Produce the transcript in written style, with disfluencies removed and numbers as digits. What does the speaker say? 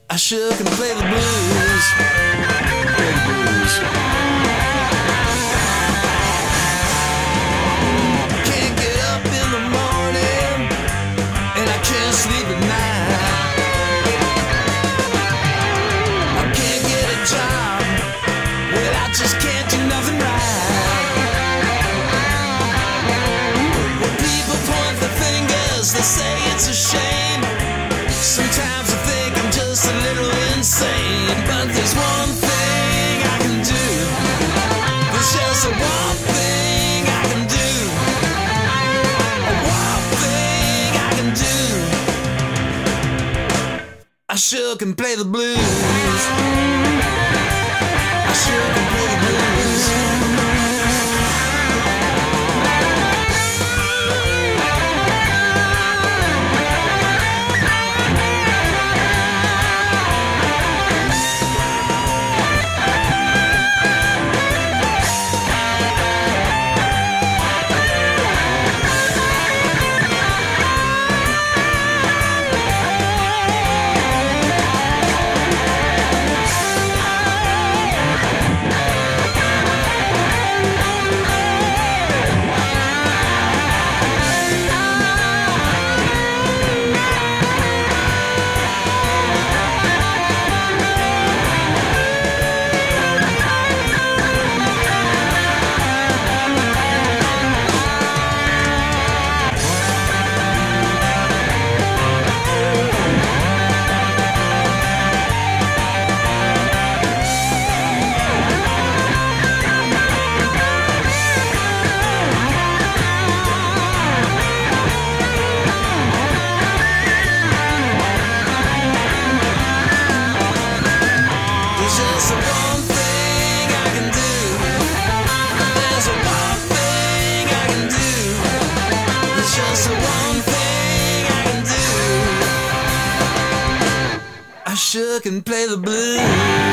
I sure can play the blues. Play the blues. Can't get up in the morning, and I can't sleep at night. I can't get a job, well, I just can't do nothing right. When people point their fingers, they say it's a shame. Sometimes I think I'm just a little insane, but there's one thing I can do. There's just one thing I can do. One thing I can do. I sure can play the blues. I sure can play the blues. I sure can play the blues.